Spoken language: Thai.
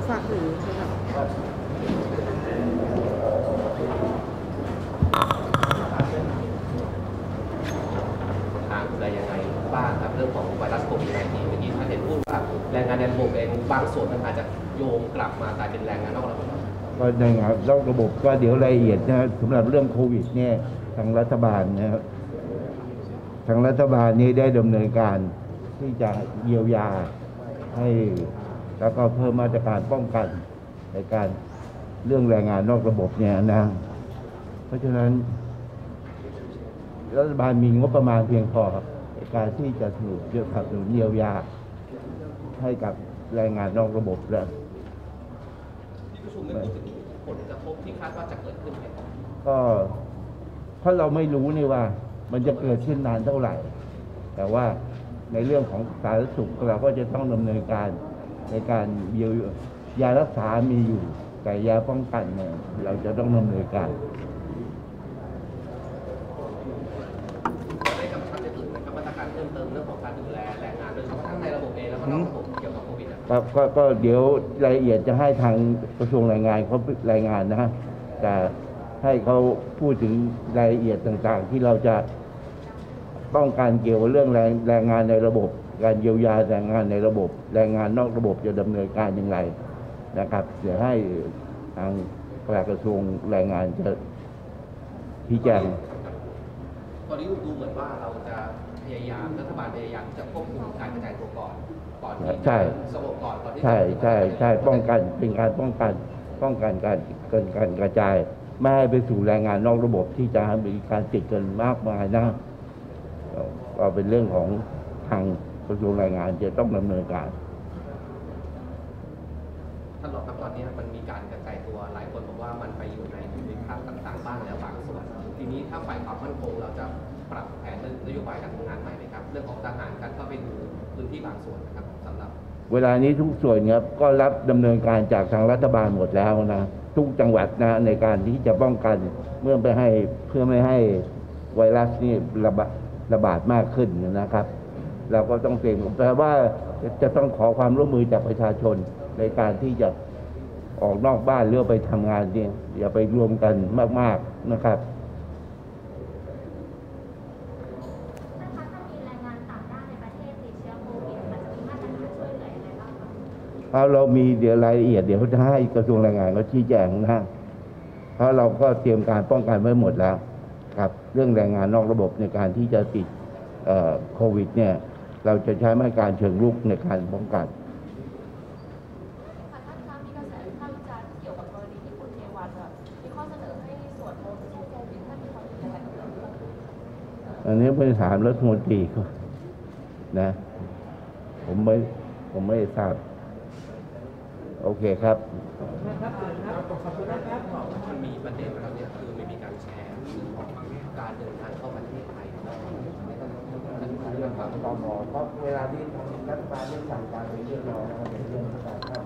ฝากถึงค่ะทางอะไรยังไงบ้างครับเรื่องของไวรัสโควิด -19 เมื่อกี้ท่านเห็นพูดว่าแรงงานในระบบเองบางส่วนมันอาจจะโยงกลับมากลายเป็นแรงงานนอกระบบก็ในงานนอกระบบก็เดี๋ยวรายละเอียดนะสำหรับเรื่องโควิดเนี่ยทางรัฐบาลนะครับทางรัฐบาลนี้ได้ดำเนินการที่จะเยียวยาให้แล้วก็เพิ่มมาตรการป้องกันในการเรื่องแรงงานนอกระบบเนี่ยนะเพราะฉะนั้นรัฐบาลมีงบประมาณเพียงพอในการที่จะสนับสนุนเยียวยาให้กับแรงงานนอกระบบแล้วที่ประชุมได้พูดถึงผลกระทบที่คาดว่าจะเกิดขึ้นไหมก็เพราะเราไม่รู้นี่ว่ามันจะเกิดขึ้นนานเท่าไหร่แต่ว่าในเรื่องของสาธารณสุขเราก็จะต้องดำเนินการในการเยียวยายารักษามีอยู่แต่ยาป้องกันเนี่ยเราจะต้องดำเนินการได้กำชับจะอื่นนะครับมาตรการเพิ่มเติมเรื่องของการดูแลแรงงานโดยเฉพาะทั้งในระบบเองแล้วก็นอกระบบเกี่ยวกับโควิดครับก็เดี๋ยวรายละเอียดจะให้ทางกระทรวงแรงงานเขารายงานนะฮะแต่ให้เขาพูดถึงรายละเอียดต่างๆที่เราจะป้องกันเกี่ยวกับเรื่องแรงงานในระบบการเยียวยาแรงงานในระบบแรงงานนอกระบบจะดำเนินการอย่างไรนะครับเดี๋ยวให้ทางปลัดกระทรวงแรงงานจะชี้แจงตอนนี้ดูเหมือนว่าเราจะพยายามรัฐบาลพยายามจะควบคุมการกระจายตัวก่อนที่จะสงบก่อนที่ใช่ป้องกันเป็นการป้องกันการกระจายไม่ให้ไปสู่แรงงานนอกระบบที่จะมีการติดกันมากมายนะก็เป็นเรื่องของทางกระทรวงแรงงานจะต้องดำเนินการท่านรองครับตอนนี้มันมีการกระจายตัวหลายคนบอกว่ามันไปอยู่ในภูมิภาคต่างๆบ้างแล้วบางส่วนทีนี้ถ้าฝ่ายความมั่นคงเราจะปรับแผนนโยบายการทำงานใหม่ไหมครับเรื่องของทหารการเข้าไปดูพื้นที่บางส่วนนะครับสำหรับเวลานี้ทุกส่วนครับก็รับดำเนินการจากทางรัฐบาลหมดแล้วนะทุกจังหวัดนะในการที่จะป้องกันเพื่อไม่ให้ไวรัสนี้ระบาดมากขึ้นนะครับเราก็ต้องเตรียมแปลว่าจะต้องขอความร่วมมือจากประชาชนในการที่จะออกนอกบ้านหรือไปทำงานเนี่ยอย่าไปรวมกันมากๆนะครับเรามีเดี๋ยวรายละเอียดเดี๋ยวจะให้กระทรวงแรงงานเขาชี้แจงนะเพราะเราก็เตรียมการป้องกันไว้หมดแล้วครับเรื่องแรงงานนอกระบบในการที่จะติดโควิดเนี่ยเราจะใช้มาตรการเชิงรุกในการป้องกันท่านคะมีกระแสวิพากษ์วิจารณ์เกี่ยวกับกรณีที่คุณเทวันมีข้อเสนอให้สวดมนต์สู้โควิดท่านมีความเห็นอย่างไรอันนี้ไปถามรัฐมนตรีเขานะผมไม่ทราบโอเคครับมันมีประเด็นแล้วเนี่ยคือไม่มีการแชร์เรื่องของการเดินทางเข้าประเทศไทยเรื่องของตมเพราะเวลาที่รัฐบาลได้สั่งการเป็นเรื่องรองเป็นเรื่องการเข้า